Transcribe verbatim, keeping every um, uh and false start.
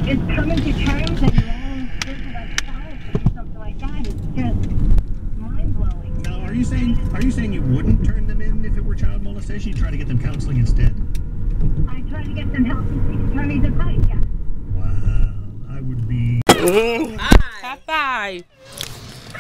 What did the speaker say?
just coming to terms that your own civilized child to do something like that is just mind-blowing. Now, are you saying are you saying you wouldn't turn them in if it were child molestation? You try to get them counseling instead? I try to get them help and seek attorney's advice, yeah.